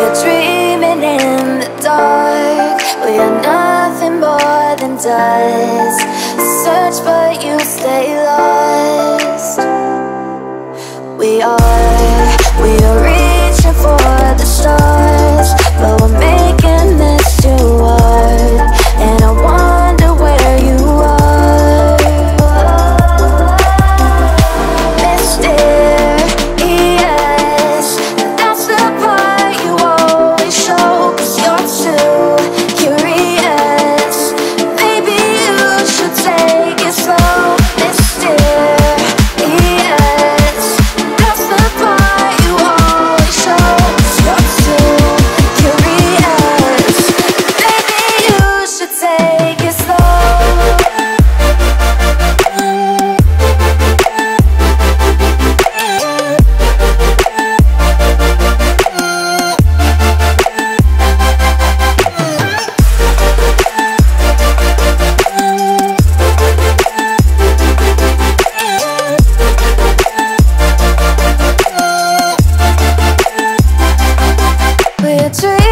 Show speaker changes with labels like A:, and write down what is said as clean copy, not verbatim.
A: are dreaming in the dark. We are nothing more than dust. Search but you stay lost. We are reaching for the stars, but we're making this too hard. And I wonder where you are. Mysterious, that's the part you always show. 'Cause you're too curious. Maybe you should take it slow. Mysterious, that's the part you always show. 'Cause you're too curious. Maybe you should take it slow. We're dreaming